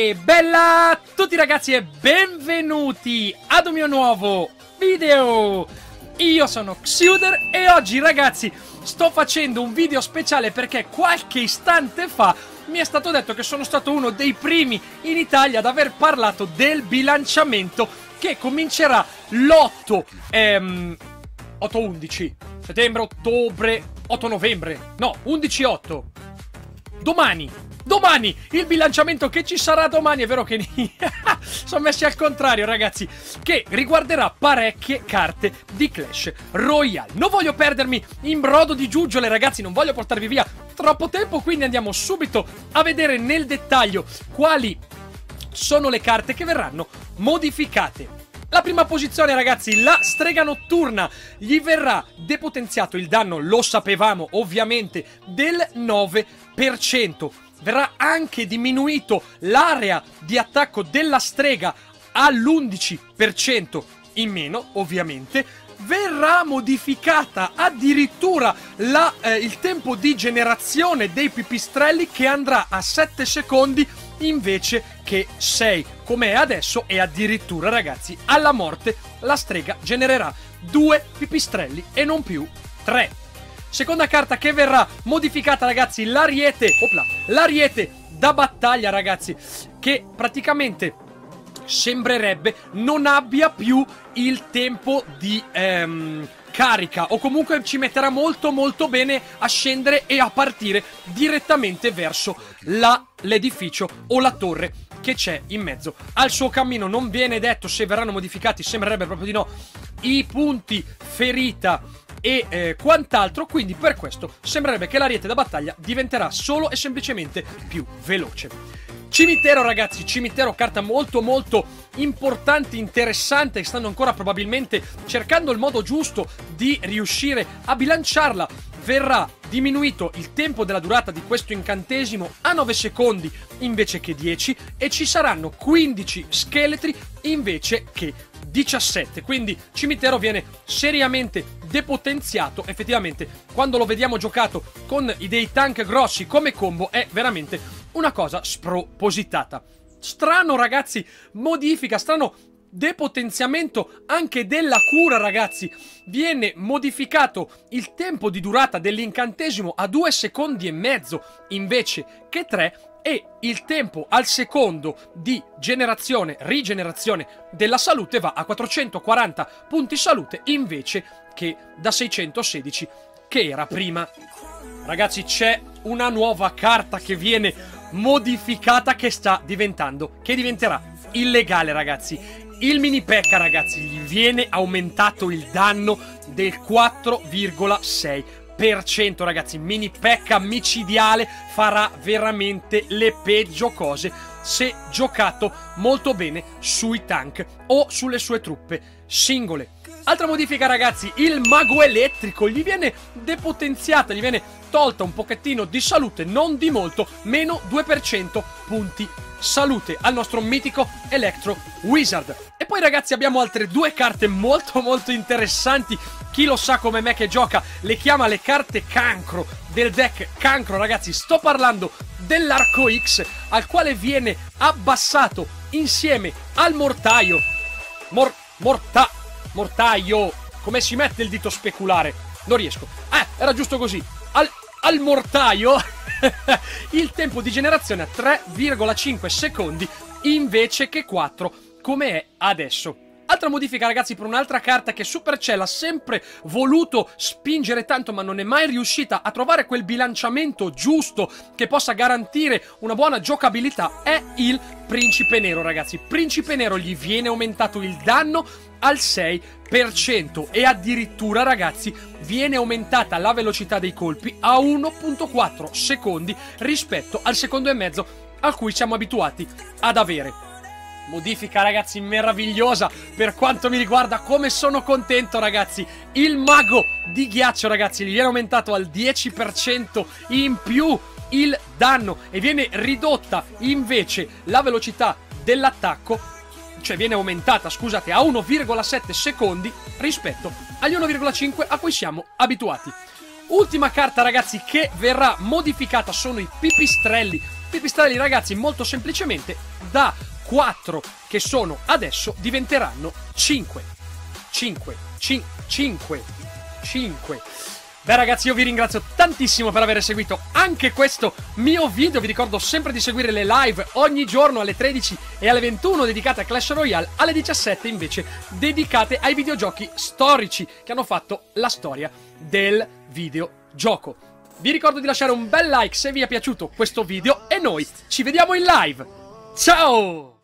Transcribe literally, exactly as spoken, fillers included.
E bella a tutti ragazzi e benvenuti ad un mio nuovo video. Io sono Xuder e oggi ragazzi sto facendo un video speciale perché qualche istante fa mi è stato detto che sono stato uno dei primi in Italia ad aver parlato del bilanciamento che comincerà l'otto ehm, otto undici settembre, ottobre, otto novembre, no, undici otto. Domani. Domani, il bilanciamento che ci sarà domani, è vero che sono messi al contrario ragazzi, che riguarderà parecchie carte di Clash Royale. Non voglio perdermi in brodo di giuggiole ragazzi, non voglio portarvi via troppo tempo, quindi andiamo subito a vedere nel dettaglio quali sono le carte che verranno modificate. La prima posizione ragazzi, la strega notturna, gli verrà depotenziato il danno, lo sapevamo ovviamente, del nove per cento. Verrà anche diminuito l'area di attacco della strega all'undici per cento in meno, ovviamente. Verrà modificata addirittura la, eh, il tempo di generazione dei pipistrelli, che andrà a sette secondi invece che sei, come è adesso, e addirittura ragazzi alla morte la strega genererà due pipistrelli e non più tre. Seconda carta che verrà modificata ragazzi, l'ariete, opla, l'ariete da battaglia ragazzi, che praticamente sembrerebbe non abbia più il tempo di ehm, carica, o comunque ci metterà molto molto bene a scendere e a partire direttamente verso l'edificio o la torre che c'è in mezzo al suo cammino. Non viene detto se verranno modificati, sembrerebbe proprio di no, i punti ferita e eh, quant'altro, quindi per questo sembrerebbe che l'ariete da battaglia diventerà solo e semplicemente più veloce. Cimitero ragazzi, cimitero, carta molto molto importante, interessante, stanno ancora probabilmente cercando il modo giusto di riuscire a bilanciarla. Verrà diminuito il tempo della durata di questo incantesimo a nove secondi invece che dieci, e ci saranno quindici scheletri invece che diciassette, quindi cimitero viene seriamente depotenziato. Effettivamente quando lo vediamo giocato con dei tank grossi come combo è veramente una cosa spropositata. Strano ragazzi, modifica, strano depotenziamento anche della cura ragazzi. Viene modificato il tempo di durata dell'incantesimo a due secondi e mezzo invece che tre, e il tempo al secondo di generazione, rigenerazione della salute va a quattrocentoquaranta punti salute invece che da seicentosedici che era prima. Ragazzi, c'è una nuova carta che viene modificata, che sta diventando, che diventerà illegale ragazzi. Il mini P.E.K.K.A ragazzi, gli viene aumentato il danno del quattro virgola sei per cento ragazzi. Mini P.E.K.K.A micidiale, farà veramente le peggio cose se giocato molto bene sui tank o sulle sue truppe singole. Altra modifica ragazzi, il mago elettrico, gli viene depotenziata, gli viene tolta un pochettino di salute, non di molto, meno due per cento punti salute al nostro mitico Electro Wizard. E poi ragazzi abbiamo altre due carte molto molto interessanti. Chi lo sa come me che gioca le chiama le carte cancro del deck cancro ragazzi. Sto parlando dell'Arco X, al quale viene abbassato insieme al mortaio Mor... morta... mortaio, come si mette il dito speculare? Non riesco. Eh, era giusto così. Al, al mortaio il tempo di generazione a tre virgola cinque secondi invece che quattro come è adesso. Altra modifica ragazzi per un'altra carta che Supercell ha sempre voluto spingere tanto, ma non è mai riuscita a trovare quel bilanciamento giusto che possa garantire una buona giocabilità, è il Principe Nero ragazzi. Principe Nero, gli viene aumentato il danno al sei per cento e addirittura ragazzi viene aumentata la velocità dei colpi a uno virgola quattro secondi rispetto al secondo e mezzo a cui siamo abituati ad avere. Modifica ragazzi meravigliosa per quanto mi riguarda, come sono contento ragazzi. Il mago di ghiaccio ragazzi, gli viene aumentato al dieci per cento in più il danno e viene ridotta invece la velocità dell'attacco, cioè viene aumentata scusate a uno virgola sette secondi rispetto agli uno virgola cinque a cui siamo abituati. Ultima carta ragazzi che verrà modificata sono i pipistrelli pipistrelli, ragazzi, molto semplicemente da quattro che sono adesso diventeranno cinque. cinque, cinque, cinque. Beh ragazzi, io vi ringrazio tantissimo per aver seguito anche questo mio video. Vi ricordo sempre di seguire le live ogni giorno alle tredici e alle ventuno dedicate a Clash Royale, alle diciassette invece dedicate ai videogiochi storici che hanno fatto la storia del videogioco. Vi ricordo di lasciare un bel like se vi è piaciuto questo video e noi ci vediamo in live. Ciao!